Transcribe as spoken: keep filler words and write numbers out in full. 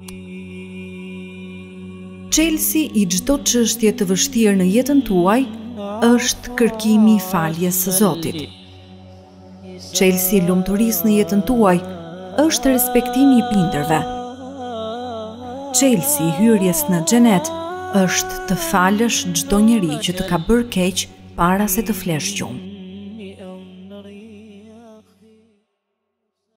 Çelësi i çdo çështje të vështirë në jetën tuaj është kërkimi i faljes së Zotit. Çelësi i lumturisë në jetën tuaj është respektimi i prindërve. Çelësi i hyrjes në xhenet është të falësh çdo njeri që të ka bërë keq para se të flesh gjumë.